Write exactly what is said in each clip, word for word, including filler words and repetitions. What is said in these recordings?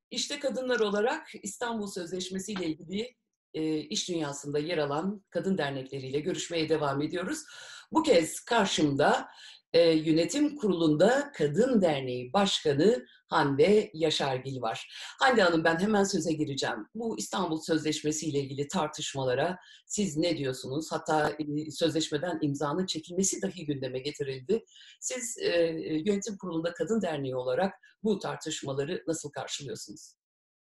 İşte kadınlar olarak İstanbul Sözleşmesi ile ilgili e, iş dünyasında yer alan kadın dernekleriyle görüşmeye devam ediyoruz. Bu kez karşımda e, yönetim kurulunda Kadın Derneği Başkanı Hande Yaşargil var. Hande Hanım, ben hemen söze gireceğim. Bu İstanbul Sözleşmesi ile ilgili tartışmalara siz ne diyorsunuz? Hatta e, sözleşmeden imzanın çekilmesi dahi gündeme getirildi. Siz e, yönetim kurulunda Kadın Derneği olarak bu tartışmaları nasıl karşılıyorsunuz?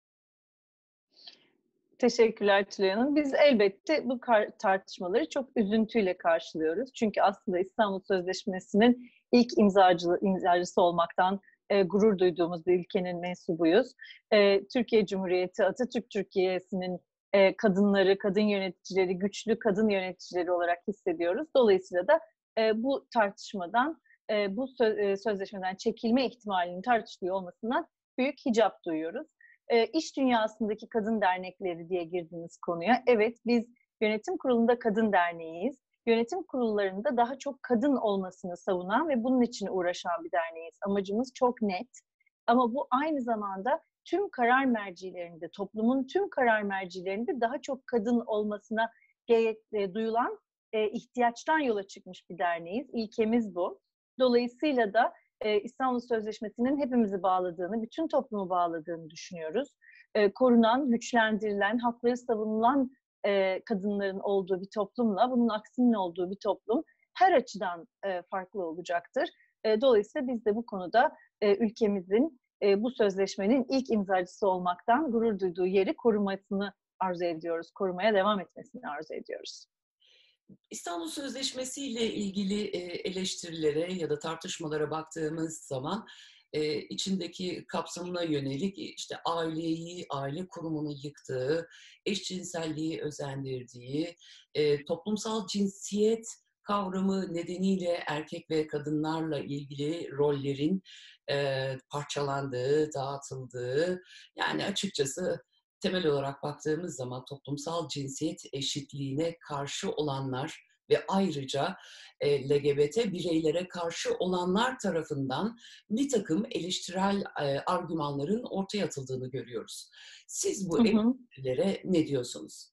Teşekkürler Tülay Hanım. Biz elbette bu tartışmaları çok üzüntüyle karşılıyoruz. Çünkü aslında İstanbul Sözleşmesi'nin ilk imzacı, imzacısı olmaktan e, gurur duyduğumuz bir ülkenin mensubuyuz. E, Türkiye Cumhuriyeti, Atatürk Türkiye'sinin e, kadınları, kadın yöneticileri, güçlü kadın yöneticileri olarak hissediyoruz. Dolayısıyla da e, bu tartışmadan, e, bu söz, e, sözleşmeden çekilme ihtimalinin tartışılıyor olmasından büyük hicap duyuyoruz. E, iş dünyasındaki kadın dernekleri diye girdiğiniz konuya, evet, biz yönetim kurulunda kadın derneğiyiz. Yönetim kurullarında daha çok kadın olmasını savunan ve bunun için uğraşan bir derneğiz. Amacımız çok net. Ama bu aynı zamanda tüm karar mercilerinde, toplumun tüm karar mercilerinde daha çok kadın olmasına gerek, e, duyulan e, ihtiyaçtan yola çıkmış bir derneğiz. İlkemiz bu. Dolayısıyla da e, İstanbul Sözleşmesi'nin hepimizi bağladığını, bütün toplumu bağladığını düşünüyoruz. E, korunan, güçlendirilen, hakları savunulan e, kadınların olduğu bir toplumla bunun aksinin olduğu bir toplum her açıdan e, farklı olacaktır. E, dolayısıyla biz de bu konuda e, ülkemizin e, bu sözleşmenin ilk imzacısı olmaktan gurur duyduğu yeri korumasını arzu ediyoruz, korumaya devam etmesini arzu ediyoruz. İstanbul Sözleşmesi ile ilgili eleştirilere ya da tartışmalara baktığımız zaman e, içindeki kapsamına yönelik işte aileyi, aile kurumunu yıktığı, eşcinselliği özendirdiği, e, toplumsal cinsiyet kavramı nedeniyle erkek ve kadınlarla ilgili rollerin e, parçalandığı, dağıtıldığı, yani açıkçası temel olarak baktığımız zaman toplumsal cinsiyet eşitliğine karşı olanlar ve ayrıca e, L G B T bireylere karşı olanlar tarafından bir takım eleştirel e, argümanların ortaya atıldığını görüyoruz. Siz bu Hı hı. eleştirilere ne diyorsunuz?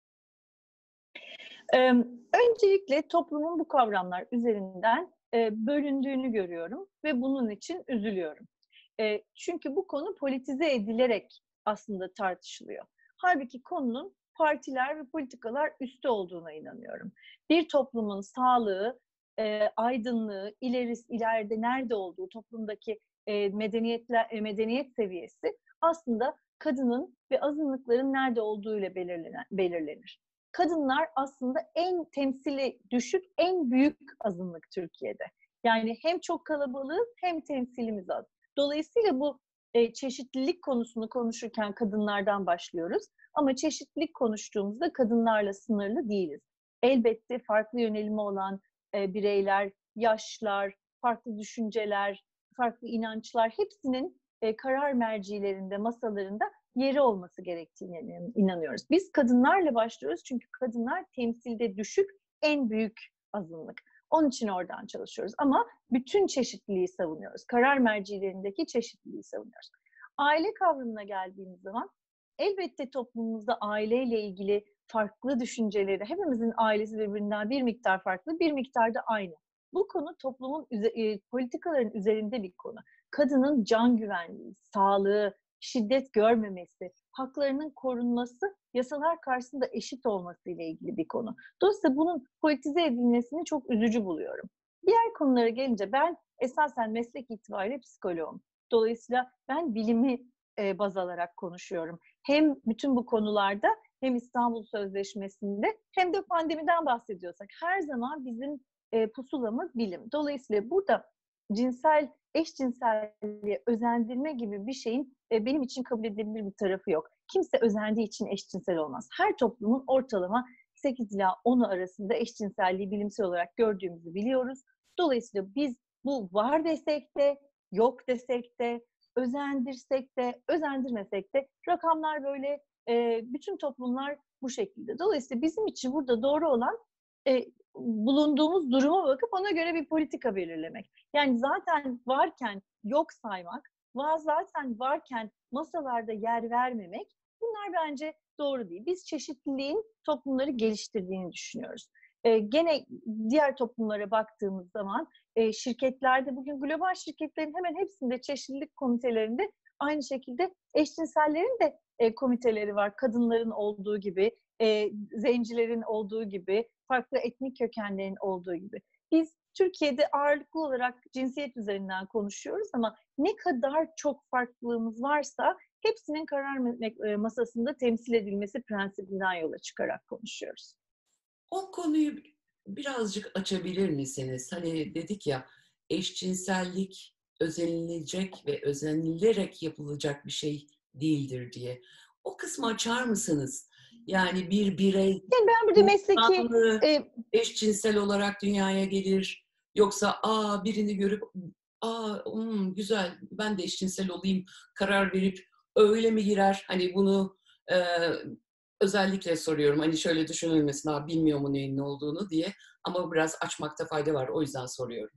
Ee, öncelikle toplumun bu kavramlar üzerinden e, bölündüğünü görüyorum ve bunun için üzülüyorum. E, çünkü bu konu politize edilerek aslında tartışılıyor. Halbuki konunun partiler ve politikalar üstü olduğuna inanıyorum. Bir toplumun sağlığı, e, aydınlığı, ileris, ileride nerede olduğu, toplumdaki e, medeniyetler, e, medeniyet seviyesi aslında kadının ve azınlıkların nerede olduğuyla belirlenir. Kadınlar aslında en temsili düşük, en büyük azınlık Türkiye'de. Yani hem çok kalabalığız hem temsilimiz az. Dolayısıyla bu e, çeşitlilik konusunu konuşurken kadınlardan başlıyoruz. Ama çeşitlilik konuştuğumuzda kadınlarla sınırlı değiliz. Elbette farklı yönelimi olan e, bireyler, yaşlar, farklı düşünceler, farklı inançlar hepsinin e, karar mercilerinde, masalarında yeri olması gerektiğine inanıyoruz. Biz kadınlarla başlıyoruz çünkü kadınlar temsilde düşük, en büyük azınlık. Onun için oradan çalışıyoruz. Ama bütün çeşitliliği savunuyoruz. Karar mercilerindeki çeşitliliği savunuyoruz. Aile kavramına geldiğimiz zaman elbette toplumumuzda aileyle ilgili farklı düşünceleri, hepimizin ailesi birbirinden bir miktar farklı, bir miktar da aynı. Bu konu toplumun e, politikaların üzerinde bir konu. Kadının can güvenliği, sağlığı, şiddet görmemesi, haklarının korunması, yasalar karşısında eşit olması ile ilgili bir konu. Dolayısıyla bunun politize edilmesini çok üzücü buluyorum. Diğer konulara gelince ben esasen meslek itibariyle psikoloğum. Dolayısıyla ben bilimi e, baz alarak konuşuyorum. Hem bütün bu konularda hem İstanbul Sözleşmesi'nde hem de pandemiden bahsediyorsak her zaman bizim e, pusulamız bilim. Dolayısıyla burada cinsel, eşcinselliğe özendirme gibi bir şeyin e, benim için kabul edilebilir bir tarafı yok. Kimse özendiği için eşcinsel olmaz. Her toplumun ortalama sekiz ila onu arasında eşcinselliği bilimsel olarak gördüğümüzü biliyoruz. Dolayısıyla biz bu var desek de, yok desek de, özendirsek de, özendirmesek de rakamlar böyle, e, bütün toplumlar bu şekilde. Dolayısıyla bizim için burada doğru olan e, bulunduğumuz duruma bakıp ona göre bir politika belirlemek. Yani zaten varken yok saymak, vaaz zaten varken masalarda yer vermemek, bunlar bence doğru değil. Biz çeşitliliğin toplumları geliştirdiğini düşünüyoruz. Eee, gene diğer toplumlara baktığımız zaman eee, şirketlerde bugün global şirketlerin hemen hepsinde çeşitlilik komitelerinde aynı şekilde eşcinsellerin de eee, komiteleri var. Kadınların olduğu gibi, eee, zencilerin olduğu gibi, farklı etnik kökenlerin olduğu gibi. Biz Türkiye'de ağırlıklı olarak cinsiyet üzerinden konuşuyoruz ama ne kadar çok farklılığımız varsa hepsinin karar masasında temsil edilmesi prensibinden yola çıkarak konuşuyoruz. O konuyu birazcık açabilir misiniz? Hani dedik ya, eşcinsellik özenilecek ve özenilerek yapılacak bir şey değildir diye. O kısmı açar mısınız? Yani bir birey Yani ben burada mesleki mı e, eşcinsel olarak dünyaya gelir? Yoksa aa birini görüp aa hmm, güzel ben de eşcinsel olayım karar verip öyle mi girer? Hani bunu e, özellikle soruyorum. Hani şöyle düşünülmesin, ha bilmiyor mu neyin ne olduğunu diye. Ama biraz açmakta fayda var. O yüzden soruyorum.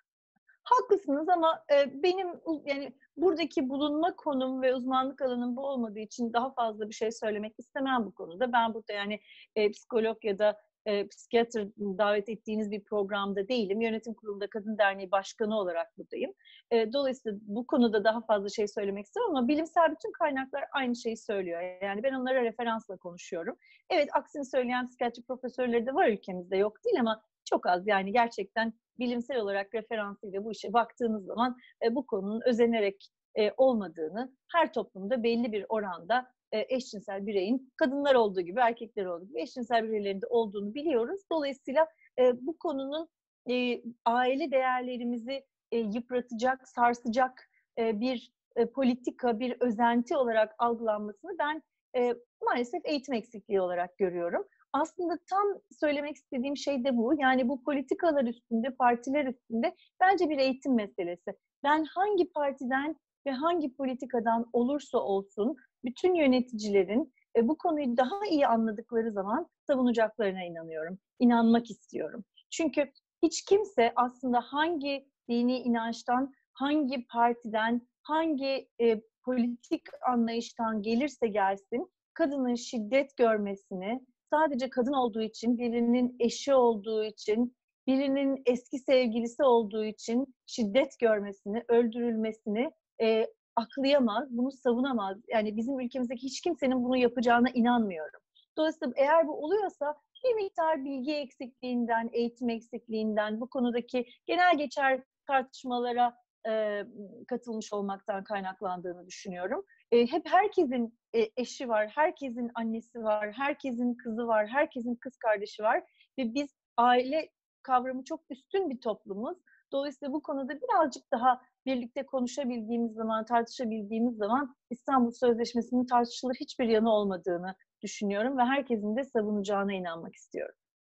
Haklısınız ama e, benim yani buradaki bulunma konum ve uzmanlık alanım bu olmadığı için daha fazla bir şey söylemek istemem bu konuda. Ben burada yani e, psikolog ya da e, psikiyatr davet ettiğiniz bir programda değilim. Yönetim Kurulu'nda Kadın Derneği Başkanı olarak buradayım. E, dolayısıyla bu konuda daha fazla şey söylemek istemem ama bilimsel bütün kaynaklar aynı şeyi söylüyor. Yani ben onlara referansla konuşuyorum. Evet, aksini söyleyen psikiyatri profesörleri de var ülkemizde, yok değil ama çok az, yani gerçekten bilimsel olarak referansıyla bu işe baktığınız zaman e, bu konunun özenerek e, olmadığını, her toplumda belli bir oranda e, eşcinsel bireyin kadınlar olduğu gibi, erkekler olduğu gibi eşcinsel bireylerinde olduğunu biliyoruz. Dolayısıyla e, bu konunun e, aile değerlerimizi e, yıpratacak, sarsacak e, bir e, politika, bir özenti olarak algılanmasını ben e, maalesef eğitim eksikliği olarak görüyorum. Aslında tam söylemek istediğim şey de bu. Yani bu politikalar üstünde, partiler üstünde bence bir eğitim meselesi. Ben hangi partiden ve hangi politikadan olursa olsun bütün yöneticilerin e, bu konuyu daha iyi anladıkları zaman savunacaklarına inanıyorum. İnanmak istiyorum. Çünkü hiç kimse aslında hangi dini inançtan, hangi partiden, hangi e, politik anlayıştan gelirse gelsin, kadının şiddet görmesini, sadece kadın olduğu için, birinin eşi olduğu için, birinin eski sevgilisi olduğu için şiddet görmesini, öldürülmesini e, aklayamaz, bunu savunamaz. Yani bizim ülkemizdeki hiç kimsenin bunu yapacağına inanmıyorum. Dolayısıyla eğer bu oluyorsa bir miktar bilgi eksikliğinden, eğitim eksikliğinden, bu konudaki genel geçer tartışmalara e, katılmış olmaktan kaynaklandığını düşünüyorum. E, hep herkesin e, eşi var, herkesin annesi var, herkesin kızı var, herkesin kız kardeşi var ve biz aile kavramı çok üstün bir toplumuz. Dolayısıyla bu konuda birazcık daha birlikte konuşabildiğimiz zaman, tartışabildiğimiz zaman İstanbul Sözleşmesi'nin tartışılır hiçbir yanı olmadığını düşünüyorum ve herkesin de savunacağına inanmak istiyorum.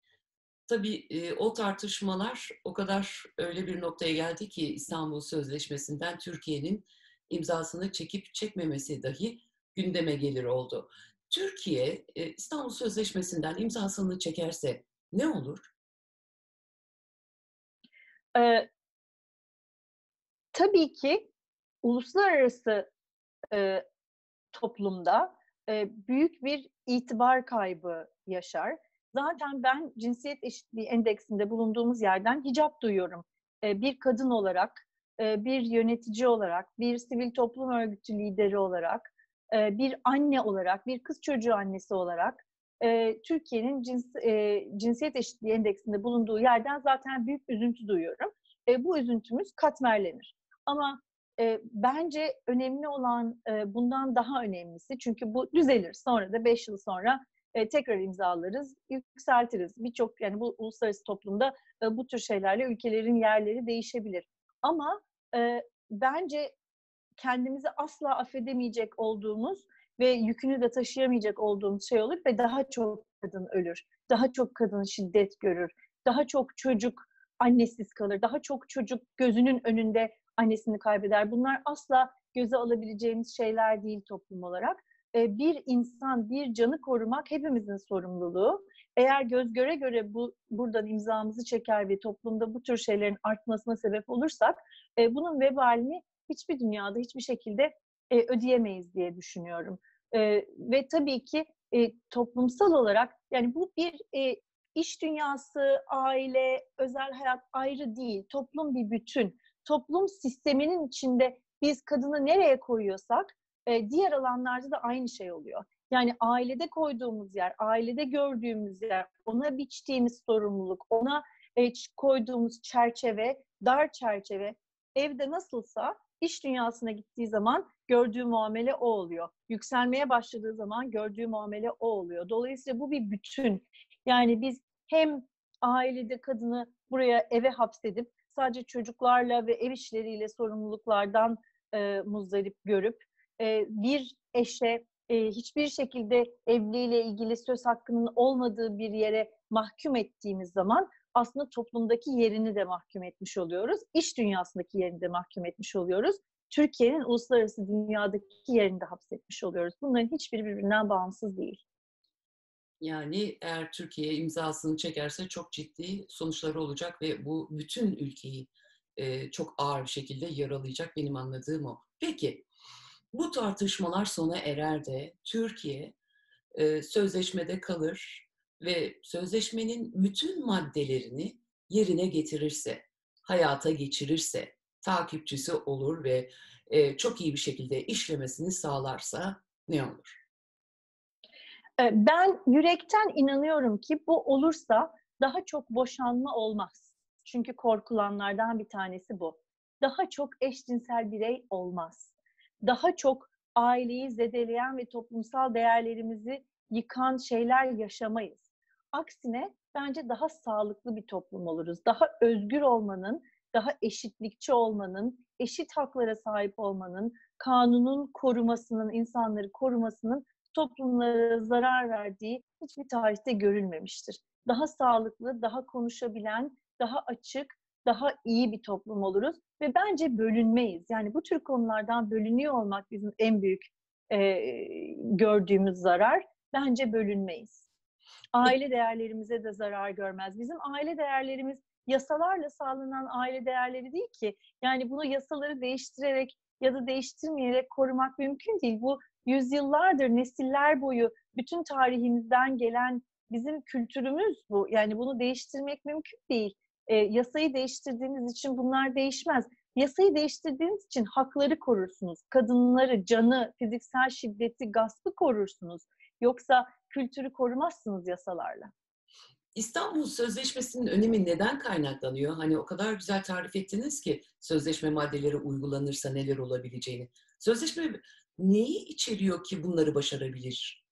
Tabii e, o tartışmalar o kadar öyle bir noktaya geldi ki İstanbul Sözleşmesi'nden Türkiye'nin imzasını çekip çekmemesi dahi gündeme gelir oldu. Türkiye e, İstanbul Sözleşmesi'nden imzasını çekerse ne olur? Ee, tabii ki uluslararası e, toplumda e, büyük bir itibar kaybı yaşar. Zaten ben cinsiyet eşitliği endeksinde bulunduğumuz yerden hicap duyuyorum. E, bir kadın olarak, e, bir yönetici olarak, bir sivil toplum örgütü lideri olarak, e, bir anne olarak, bir kız çocuğu annesi olarak e, Türkiye'nin cins, e, cinsiyet eşitliği endeksinde bulunduğu yerden zaten büyük üzüntü duyuyorum. E, bu üzüntümüz katmerlenir. Ama e, bence önemli olan e, bundan daha önemlisi, çünkü bu düzelir. Sonra da beş yıl sonra e, tekrar imzalarız, yükseltiriz. Birçok, yani bu uluslararası toplumda e, bu tür şeylerle ülkelerin yerleri değişebilir. Ama e, bence kendimizi asla affedemeyecek olduğumuz ve yükünü de taşıyamayacak olduğumuz şey olur ve daha çok kadın ölür. Daha çok kadın şiddet görür. Daha çok çocuk annesiz kalır. Daha çok çocuk gözünün önünde annesini kaybeder. Bunlar asla göze alabileceğimiz şeyler değil toplum olarak. Bir insan, bir canı korumak hepimizin sorumluluğu. Eğer göz göre göre bu buradan imzamızı çeker ve toplumda bu tür şeylerin artmasına sebep olursak bunun vebalini hiçbir dünyada hiçbir şekilde e, ödeyemeyiz diye düşünüyorum. E, ve tabii ki e, toplumsal olarak yani bu bir e, iş dünyası, aile, özel hayat ayrı değil. Toplum bir bütün. Toplum sisteminin içinde biz kadını nereye koyuyorsak e, diğer alanlarda da aynı şey oluyor. Yani ailede koyduğumuz yer, ailede gördüğümüz yer, ona biçtiğimiz sorumluluk, ona e, koyduğumuz çerçeve, dar çerçeve, evde nasılsa iş dünyasına gittiği zaman gördüğü muamele o oluyor. Yükselmeye başladığı zaman gördüğü muamele o oluyor. Dolayısıyla bu bir bütün. Yani biz hem ailede kadını buraya eve hapsedip sadece çocuklarla ve ev işleriyle sorumluluklardan e, muzdarip görüp e, bir eşe e, hiçbir şekilde evliliğiyle ilgili söz hakkının olmadığı bir yere mahkum ettiğimiz zaman aslında toplumdaki yerini de mahkum etmiş oluyoruz. İş dünyasındaki yerini de mahkum etmiş oluyoruz. Türkiye'nin uluslararası dünyadaki yerini de hapsetmiş oluyoruz. Bunların hiçbiri birbirinden bağımsız değil. Yani eğer Türkiye imzasını çekerse çok ciddi sonuçları olacak ve bu bütün ülkeyi e, çok ağır bir şekilde yaralayacak, benim anladığım o. Peki, bu tartışmalar sona erer de Türkiye e, sözleşmede kalır ve sözleşmenin bütün maddelerini yerine getirirse, hayata geçirirse, takipçisi olur ve e, çok iyi bir şekilde işlemesini sağlarsa ne olur? Ben yürekten inanıyorum ki bu olursa daha çok boşanma olmaz. Çünkü korkulanlardan bir tanesi bu. Daha çok eşcinsel birey olmaz. Daha çok aileyi zedeleyen ve toplumsal değerlerimizi yıkan şeyler yaşamayız. Aksine bence daha sağlıklı bir toplum oluruz. Daha özgür olmanın, daha eşitlikçi olmanın, eşit haklara sahip olmanın, kanunun korumasının, insanları korumasının toplumlara zarar verdiği hiçbir tarihte görülmemiştir. Daha sağlıklı, daha konuşabilen, daha açık, daha iyi bir toplum oluruz ve bence bölünmeyiz. Yani bu tür konulardan bölünüyor olmak bizim en büyük e, gördüğümüz zarar. Bence bölünmeyiz. Aile değerlerimize de zarar görmez. Bizim aile değerlerimiz yasalarla sağlanan aile değerleri değil ki. Yani bunu yasaları değiştirerek ya da değiştirmeyerek korumak mümkün değil. Bu yüzyıllardır, nesiller boyu bütün tarihimizden gelen bizim kültürümüz bu. Yani bunu değiştirmek mümkün değil. E, yasayı değiştirdiğiniz için bunlar değişmez. Yasayı değiştirdiğiniz için hakları korursunuz. Kadınları, canı, fiziksel şiddeti, gaspı korursunuz. Yoksa kültürü korumazsınız yasalarla. İstanbul Sözleşmesi'nin önemi neden kaynaklanıyor? Hani o kadar güzel tarif ettiniz ki sözleşme maddeleri uygulanırsa neler olabileceğini. Sözleşme neyi içeriyor ki bunları başarabilir?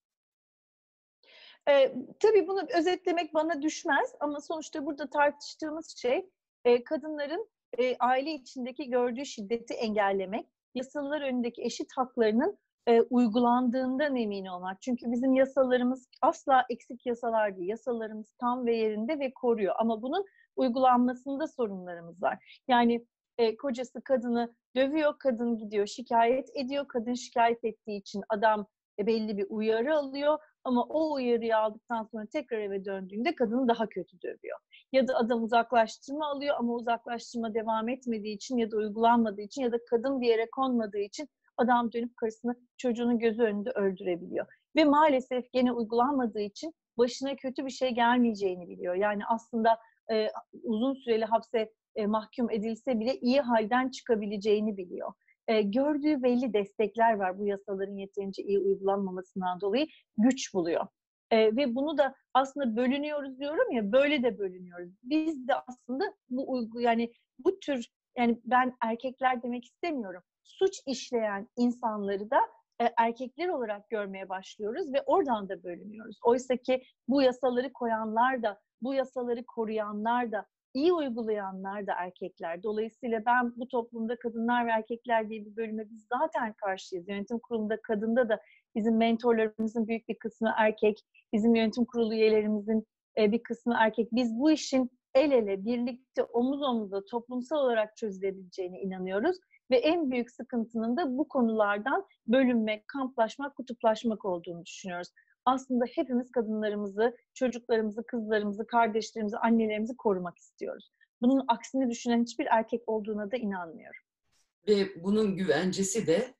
E, tabii bunu özetlemek bana düşmez ama sonuçta burada tartıştığımız şey e, kadınların e, aile içindeki gördüğü şiddeti engellemek, yasalar önündeki eşit haklarının e, uygulandığından emin olmak. Çünkü bizim yasalarımız asla eksik yasalar değil. Yasalarımız tam ve yerinde ve koruyor. Ama bunun uygulanmasında sorunlarımız var. Yani e, kocası kadını dövüyor, kadın gidiyor şikayet ediyor. Kadın şikayet ettiği için adam e, belli bir uyarı alıyor. Ama o uyarıyı aldıktan sonra tekrar eve döndüğünde kadını daha kötü dövüyor. Ya da adam uzaklaştırma alıyor ama uzaklaştırma devam etmediği için ya da uygulanmadığı için ya da kadın bir yere konmadığı için adam dönüp karısını çocuğunun gözü önünde öldürebiliyor. Ve maalesef gene uygulanmadığı için başına kötü bir şey gelmeyeceğini biliyor. Yani aslında e, uzun süreli hapse e, mahkum edilse bile iyi halden çıkabileceğini biliyor. E, gördüğü belli destekler var bu yasaların yeterince iyi uygulanmamasından dolayı güç buluyor. E, ve bunu da aslında bölünüyoruz diyorum ya, böyle de bölünüyoruz. Biz de aslında bu uygu yani bu tür, yani ben erkekler demek istemiyorum. Suç işleyen insanları da e, erkekler olarak görmeye başlıyoruz ve oradan da bölünüyoruz. Oysa ki bu yasaları koyanlar da, bu yasaları koruyanlar da, iyi uygulayanlar da erkekler. Dolayısıyla ben bu toplumda kadınlar ve erkekler diye bir bölüme biz zaten karşıyız. Yönetim kurulunda kadında da bizim mentorlarımızın büyük bir kısmı erkek, bizim yönetim kurulu üyelerimizin bir kısmı erkek. Biz bu işin el ele, birlikte, omuz omuza, toplumsal olarak çözülebileceğine inanıyoruz. Ve en büyük sıkıntının da bu konulardan bölünmek, kamplaşmak, kutuplaşmak olduğunu düşünüyoruz. Aslında hepimiz kadınlarımızı, çocuklarımızı, kızlarımızı, kardeşlerimizi, annelerimizi korumak istiyoruz. Bunun aksini düşünen hiçbir erkek olduğuna da inanmıyorum. Ve bunun güvencesi de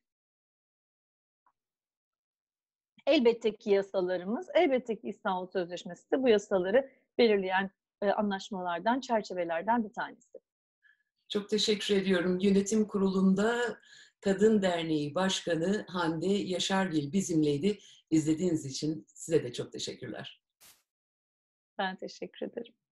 elbette ki yasalarımız, elbette ki İstanbul Sözleşmesi de bu yasaları belirleyen e, anlaşmalardan, çerçevelerden bir tanesi. çok teşekkür ediyorum. Yönetim Kurulu'nda Kadın Derneği Başkanı Hande Yaşargil bizimleydi. İzlediğiniz için size de çok teşekkürler. Ben teşekkür ederim.